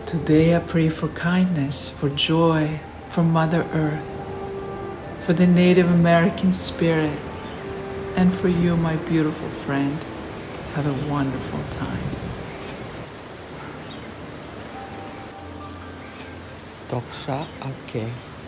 Today I pray for kindness, for joy, for Mother Earth, for the Native American spirit, and for you, my beautiful friend. Have a wonderful time. Toksha Ake.